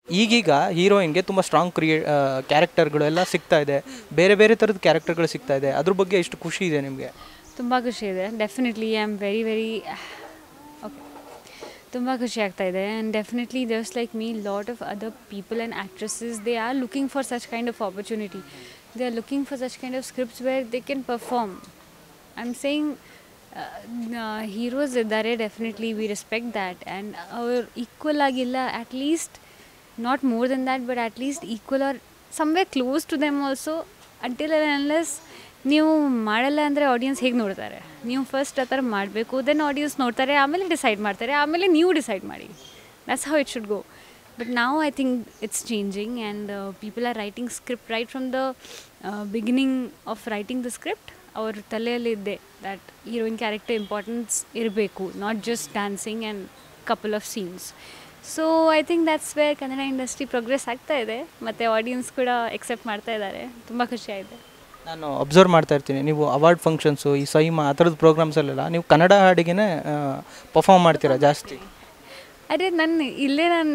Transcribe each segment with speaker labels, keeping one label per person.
Speaker 1: ಈಗೀಗ ಹೀರೋಯಿನ್ಗೆ ತುಂಬ ಸ್ಟ್ರಾಂಗ್ ಕ್ಯಾರೆಕ್ಟರ್ಗಳೆಲ್ಲ ಸಿಗ್ತಾ ಇದೆ, ಬೇರೆ ಬೇರೆ ಥರದ ಕ್ಯಾರೆಕ್ಟರ್ಗಳು ಸಿಗ್ತಾ ಇದೆ. ಅದ್ರ ಬಗ್ಗೆ ಎಷ್ಟು ಖುಷಿ ಇದೆ ನಿಮಗೆ?
Speaker 2: ತುಂಬ ಖುಷಿ ಇದೆ. Definitely I am very okay, ತುಂಬ ಖುಷಿ ಆಗ್ತಾ ಇದೆ. And definitely just like me lot of other people and actresses they are looking for such kind of opportunity. They are looking for such kind of scripts where they can perform. I am saying heroes ಇದ್ದಾರೆ, definitely we respect that. And ಅವ್ರು equal ಆಗಿಲ್ಲ, at least not more than that, but at least equal or somewhere close to them also, until and unless ನೀವು ಮಾಡಲ್ಲ ಅಂದರೆ audience ಹೇಗೆ ನೋಡ್ತಾರೆ? ನೀವು first ಆ ಥರ ಮಾಡಬೇಕು, ದೆನ್ ಆಡಿಯನ್ಸ್ ನೋಡ್ತಾರೆ, ಆಮೇಲೆ ಡಿಸೈಡ್ ಮಾಡ್ತಾರೆ, ಆಮೇಲೆ ನೀವು ಡಿಸೈಡ್ ಮಾಡಿ. That's how it should go. But ನಾವು I think it's changing and people are writing script right from the beginning of writing the script. ಅವ್ರ ತಲೆಯಲ್ಲಿದ್ದೆ ದ್ಯಾಟ್ ಹೀರೋಯಿನ್ ಕ್ಯಾರೆಕ್ಟರ್ ಇಂಪಾರ್ಟೆನ್ಸ್ ಇರಬೇಕು, not just dancing and couple of scenes. So I think that's where Kannada industry progress ಆಗ್ತಾ ಇದೆ, ಮತ್ತು audience ಕೂಡ accept ಮಾಡ್ತಾ ಇದ್ದಾರೆ. ತುಂಬ ಖುಷಿಯಾಗಿದೆ.
Speaker 1: ನಾನು ಅಬ್ಸರ್ವ್ ಮಾಡ್ತಾ ಇರ್ತೀನಿ, ನೀವು ಅವಾರ್ಡ್ ಫಂಕ್ಷನ್ಸು, ಈ ಸೈಮಾ ಆ ಥರದ ಪ್ರೋಗ್ರಾಮ್ಸಲ್ಲೆಲ್ಲ ನೀವು ಕನ್ನಡ ಹಾಡಿಗೆ ಪರ್ಫಾರ್ಮ್ ಮಾಡ್ತೀರಾ ಜಾಸ್ತಿ.
Speaker 2: ಅದೇ ನಾನು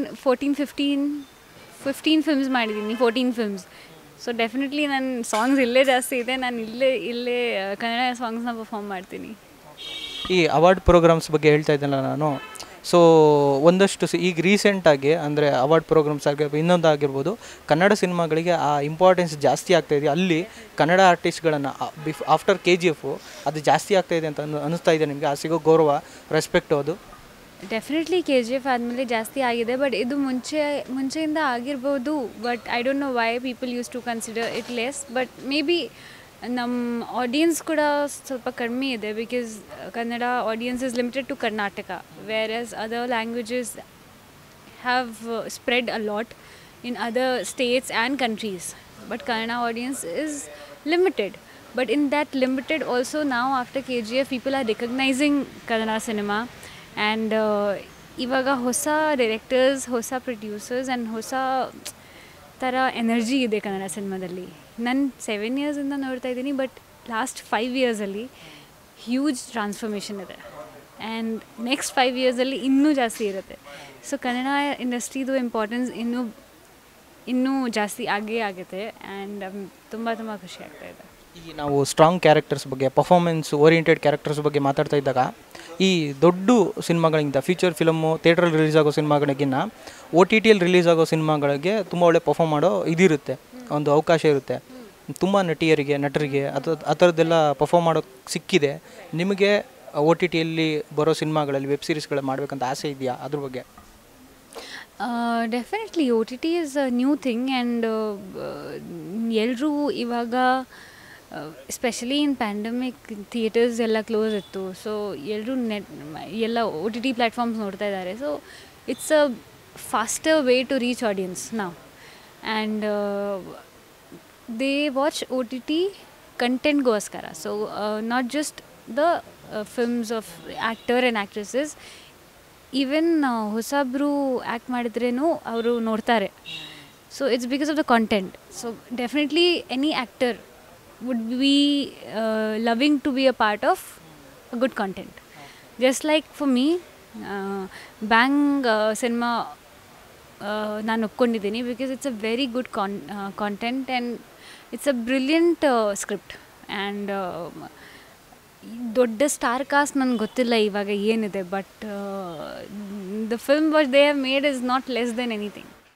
Speaker 2: 15 ಫಿಲ್ಮ್ಸ್ ಮಾಡಿದ್ದೀನಿ, 14 ಫಿಲ್ಮ್ಸ್. ಸೊ ಡೆಫಿನೆಟ್ಲಿ ನನ್ನ ಸಾಂಗ್ಸ್ ಇಲ್ಲೇ ಜಾಸ್ತಿ ಇದೆ. ನಾನು ಇಲ್ಲೇ ಕನ್ನಡ ಸಾಂಗ್ಸ್ನ ಪರ್ಫಾರ್ಮ್ ಮಾಡ್ತೀನಿ.
Speaker 1: ಈ ಅವಾರ್ಡ್ ಪ್ರೋಗ್ರಾಮ್ಸ್ ಬಗ್ಗೆ ಹೇಳ್ತಾ ಇದ್ದಲ್ಲ ನಾನು. ಸೊ ಒಂದಷ್ಟು ಈಗ ರೀಸೆಂಟಾಗಿ ಅಂದರೆ ಅವಾರ್ಡ್ ಪ್ರೋಗ್ರಾಮ್ಸ್ ಆಗಿರ್ಬೋದು, ಇನ್ನೊಂದು ಆಗಿರ್ಬೋದು, ಕನ್ನಡ ಸಿನಿಮಾಗಳಿಗೆ ಆ ಇಂಪಾರ್ಟೆನ್ಸ್ ಜಾಸ್ತಿ ಆಗ್ತಾಯಿದೆ. ಅಲ್ಲಿ ಕನ್ನಡ ಆರ್ಟಿಸ್ಟ್ಗಳನ್ನು ಆಫ್ಟರ್ KGF ಅದು ಜಾಸ್ತಿ ಆಗ್ತಾಯಿದೆ ಅಂತ ಅನ್ನಿಸ್ತಾ ಇದೆ ನಿಮಗೆ? ಆ ಸಿಗೋ ಗೌರವ, ರೆಸ್ಪೆಕ್ಟು ಅದು
Speaker 2: ಡೆಫಿನೆಟ್ಲಿ KGF ಆದಮೇಲೆ ಜಾಸ್ತಿ ಆಗಿದೆ. ಬಟ್ ಇದು ಮುಂಚೆಯಿಂದ ಆಗಿರ್ಬೋದು. But I don't know why people use to consider it less. But may be ನಮ್ಮ ಆಡಿಯನ್ಸ್ ಕೂಡ ಸ್ವಲ್ಪ ಕಡಿಮೆ ಇದೆ, because Kannada audience is limited to Karnataka, where as other languages have spread a lot in other states and countries. But Kannada audience is limited. But in that limited also now after KGF people are recognizing Kannada cinema and ಇವಾಗ ಹೊಸ directors, ಹೊಸ producers and ಹೊಸ ಥರ energy ಇದೆ ಕನ್ನಡ ಸಿನಿಮಾದಲ್ಲಿ. ನಾನು 7 ಇಯರ್ಸಿಂದ ನೋಡ್ತಾ ಇದ್ದೀನಿ, ಬಟ್ ಲಾಸ್ಟ್ 5 ಇಯರ್ಸಲ್ಲಿ ಹ್ಯೂಜ್ ಟ್ರಾನ್ಸ್ಫಾರ್ಮೇಷನ್ ಇದೆ ಆ್ಯಂಡ್ ನೆಕ್ಸ್ಟ್ 5 ಇಯರ್ಸಲ್ಲಿ ಇನ್ನೂ ಜಾಸ್ತಿ ಇರುತ್ತೆ. ಸೊ ಕನ್ನಡ ಇಂಡಸ್ಟ್ರಿದು ಇಂಪಾರ್ಟೆನ್ಸ್ ಇನ್ನೂ ಜಾಸ್ತಿ ಆಗೇ ಆಗುತ್ತೆ ಆ್ಯಂಡ್ ತುಂಬ ಖುಷಿ ಆಗ್ತಾಯಿದೆ.
Speaker 1: ಈಗ ನಾವು ಸ್ಟ್ರಾಂಗ್ ಕ್ಯಾರೆಕ್ಟರ್ಸ್ ಬಗ್ಗೆ, ಪರ್ಫಾರ್ಮೆನ್ಸ್ ಓರಿಯೆಂಟೆಡ್ ಕ್ಯಾರೆಕ್ಟರ್ಸ್ ಬಗ್ಗೆ ಮಾತಾಡ್ತಾ ಇದ್ದಾಗ, ಈ ದೊಡ್ಡ ಸಿನಿಮಾಗಳಿಗಿಂತ ಫೀಚರ್ ಫಿಲಮು ಥಿಯೇಟ್ರಲ್ಲಿ ರಿಲೀಸ್ ಆಗೋ ಸಿನಿಮಾಗಳಿಗಿನ್ನ OTTಯಲ್ಲಿ ರಿಲೀಸ್ ಆಗೋ ಸಿನಿಮಾಗಳಿಗೆ ತುಂಬ ಒಳ್ಳೆ ಪರ್ಫಾರ್ಮ್ ಮಾಡೋ ಇದಿರುತ್ತೆ, ಒಂದು ಅವಕಾಶ ಇರುತ್ತೆ. ತುಂಬ ನಟರಿಗೆ ಆ ಥರದ್ದೆಲ್ಲ ಪರ್ಫಾರ್ಮ್ ಮಾಡೋಕ್ಕೆ ಸಿಕ್ಕಿದೆ. ನಿಮಗೆ OTTಯಲ್ಲಿ ಬರೋ ಸಿನಿಮಾಗಳಲ್ಲಿ ವೆಬ್ ಸೀರೀಸ್ಗಳು ಮಾಡಬೇಕಂತ ಆಸೆ ಇದೆಯಾ? ಅದ್ರ ಬಗ್ಗೆ
Speaker 2: definitely OTT is a new thing and ಎಲ್ಲರೂ ಇವಾಗ ಎಸ್ಪೆಷಲಿ ಇನ್ ಪ್ಯಾಂಡಮಿಕ್ ಥಿಯೇಟರ್ಸ್ ಎಲ್ಲ ಕ್ಲೋಸ್ ಇತ್ತು. ಸೊ ಎಲ್ಲರೂ ಎಲ್ಲ OTT ಪ್ಲ್ಯಾಟ್ಫಾರ್ಮ್ಸ್ ನೋಡ್ತಾ ಇದ್ದಾರೆ. So it's a faster way to reach audience ನಾವು ಆ್ಯಂಡ್ ದೇ ವಾಚ್ OTT ಕಂಟೆಂಟ್ಗೋಸ್ಕರ. So not just the films of actor and actresses, even ಹೊಸಬ್ರು ಆ್ಯಕ್ಟ್ ಮಾಡಿದ್ರೂ ಅವರು ನೋಡ್ತಾರೆ. So it's because of the content. So definitely any actor would be loving to be a part of a good content. Just like for me, Bang cinema ನಾನು ಒಪ್ಕೊಂಡಿದ್ದೀನಿ because it's a very good content and it's a brilliant script and ದೊಡ್ಡ star cast ನನಗೆ ಗೊತ್ತಿಲ್ಲ ಇವಾಗ ಏನಿದೆ, but the film what they have made is not less than anything.